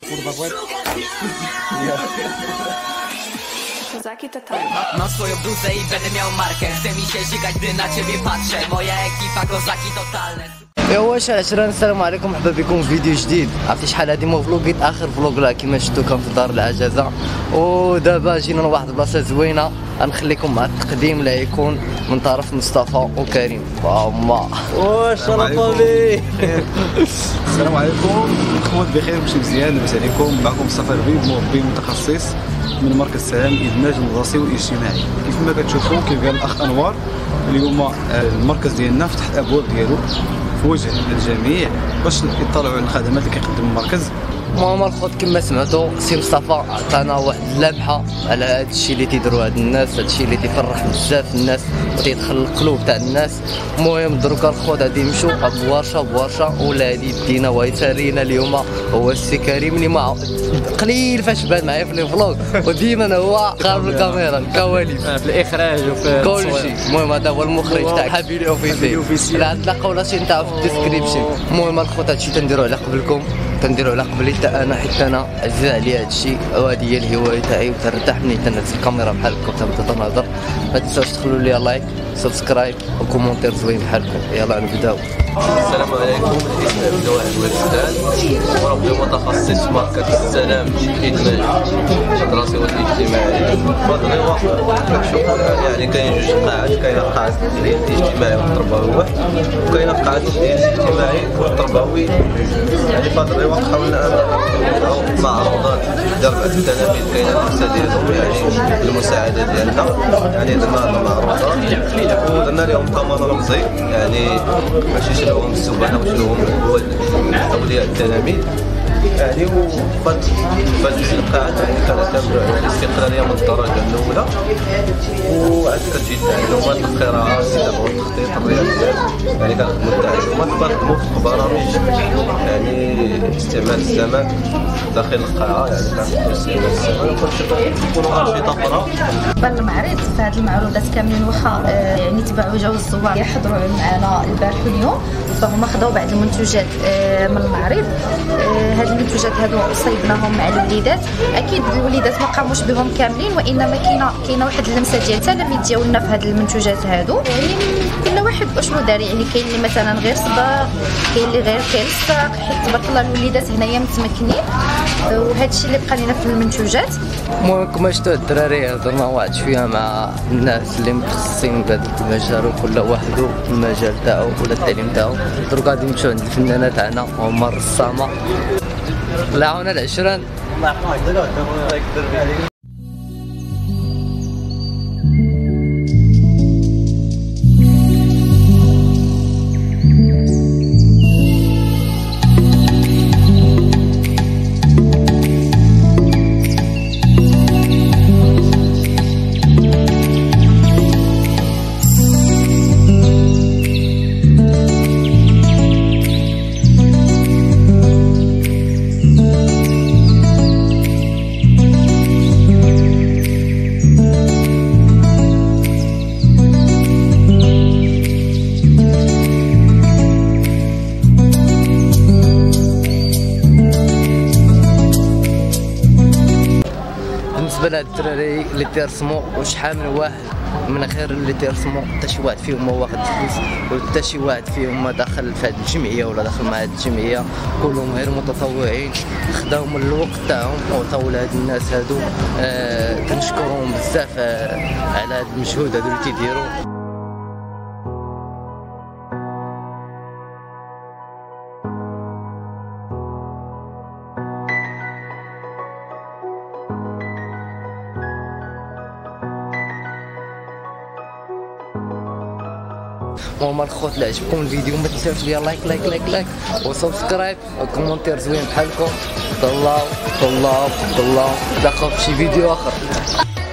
Mam swoją bluzę i będę miał markę. Chce mi się żygać, gdy na ciebie patrzę. Moja ekipa kozaki totalne. يا واش العشرة، السلام عليكم، مرحبا بكم في فيديو جديد. عرفتي شحال هادي مو فلوغيت اخر فلوغ لا كيما شفتو كان في دار العجزه. ودابا جينا لواحد البلاصه زوينه، غنخليكم مع التقديم اللي يكون من طرف مصطفى وكريم. فما واش رافامي. السلام عليكم، نخوت بخير كلشي مزيان، لاباس عليكم؟ معكم مصطفى ربيب، مربي متخصص من مركز سلام الادماج الوظيفي والاجتماعي. كيف ما كتشوفوا كيف قال الاخ انوار، اليوم المركز ديالنا فتح الابواب ديالو في وجه الجميع باش يطلعوا على الخدمات اللي كيقدم المركز. المهم الخوت كما سمعتوا سي مصطفى عطانا واحد اللمحه على هذا الشيء اللي تيديروا هاد الناس، هذا الشيء اللي تيفرح بزاف الناس وتيدخل القلوب تاع الناس. المهم دروكا الخوت غادي نمشيو بورشه ولا هادي دينا ويسارينا اليوم هو السي كريم اللي ما قليل فاش بان معايا في لي فلوغ وديما هو قارب الكاميرا الكواليس في الاخراج وفي كل شيء. المهم هذا هو المخرج تاع حبيبي اوفيسي، لا تلقاو راسي نتاعو في الديسكريبشن. المهم الخوت هادشي تنديرو على قبلكم، تنديرو على قبلي حتى انا، حتى انا عزيز عليا هادشي وهادي هي الهوايه تاعي، وترتاح ملي تنهز الكاميرا بحالكم تبدا تنهضر. ما تنساوش تخلوا لي لايك سبسكرايب وكومونتير زوين بحالكم. يلا نبداو. السلام عليكم، اسمي عبد الواحد ولدان، مربي متخصص في مركز السلام الادماج الدراسي والاجتماعي. فهاد الرواق كتشوفوا يعني كاين جوج قاعات، كاينه قاعه ديال الاجتماعي والتربوي واحد، وكاينه قاعه ديال الاجتماعي والتربوي. يعني فهاد الرواق حاولنا اننا معروضات لربعه التلاميذ كاينه النفسه ديالهم، يعني بالمساعده ديالنا، يعني درنا معروضات ودرنا لهم ثمن رمزي، يعني باش يشريوهم السبانه ويشريوهم اولياء التلاميذ. يعني وفات جوج القاعات يعني كانت الاستقلاليه من الدرجه الاولى، وعاد كتجي التعليمات القراءه الكتابه والتخطيط الرياضيات، يعني كنخدموا التعليمات وكنخدموا في برامج يعني استعمال الزمان داخل القاعه، يعني كنخدموا استعمال الزمان وكنشوفوا انشطه اخرى. المعرض في هذه المعروضات كاملين واخا يعني تبعوا جوج الزوار يحضروا معنا البارح واليوم، فهما خداو بعض المنتوجات من المعرض. هاد المنتوجات هادو صيبناهم مع الوليدات. اكيد الوليدات ما قاموش بهم كاملين، وانما كاينه واحد اللمسه ديال التلاميذ ديالنا في هاد المنتوجات هادو. يعني كل واحد اشنو دار، يعني كاين اللي مثلا غير صباغ، كاين اللي غير كاين الساق، حيت تبارك الله الوليدات هنايا متمكنين، وهذا الشيء اللي بقى لنا في المنتوجات. المهم كما شفتوا الدراري هضرنا واحد شويه مع الناس اللي متخصصين بهذا المجال، وكل واحد المجال تاعو ولا التعليم تاعو. دروك غادي نمشيو عند الفنانه تاعنا هما الرسامه. الله يعاون العشران. الله يحفظك. بالنسبه لهاد الدراري اللي تيرسموا، وشحال من واحد من غير اللي تيرسموا حتى شي واحد فيهم ما واخد فلوس، وحتى شي واحد فيهم ما داخل في هاد الجمعيه ولا داخل مع هاد الجمعيه، كلهم غير متطوعين خداو من الوقت تاعهم وعطاو لهاد الناس هادو. كنشكرهم بزاف على هاد المجهود هادو اللي تيديروا. المهم الخوت اللي عجبكم الفيديو ما تنساوش ليا لايك وسبسكرايب وكومونتير زوين بحالكم. طلعوا تلقاو في شي فيديو اخر.